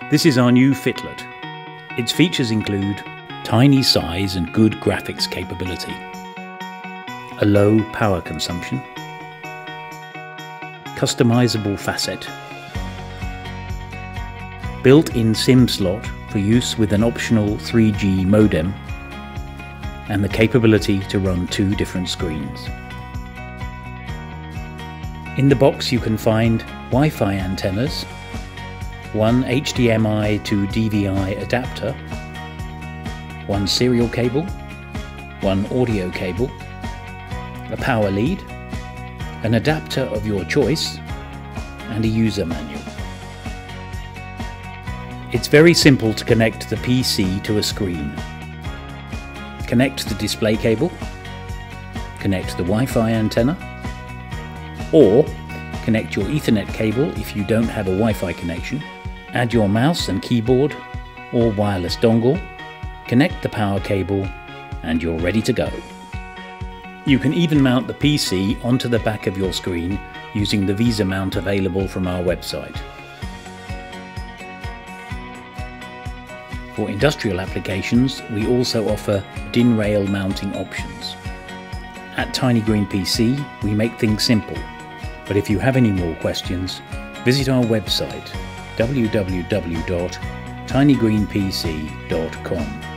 This is our new Fitlet. Its features include tiny size and good graphics capability, a low power consumption, customizable facet, built-in SIM slot for use with an optional 3G modem, and the capability to run 2 different screens. In the box you can find Wi-Fi antennas, one HDMI to DVI adapter, one serial cable, one audio cable, a power lead, an adapter of your choice, and a user manual. It's very simple to connect the PC to a screen. Connect the display cable, connect the Wi-Fi antenna, or connect your Ethernet cable if you don't have a Wi-Fi connection, add your mouse and keyboard or wireless dongle, connect the power cable, and you're ready to go. You can even mount the PC onto the back of your screen using the Visa mount available from our website. For industrial applications, we also offer DIN rail mounting options. At Tiny Green PC, we make things simple, but if you have any more questions, visit our website www.tinygreenpc.com.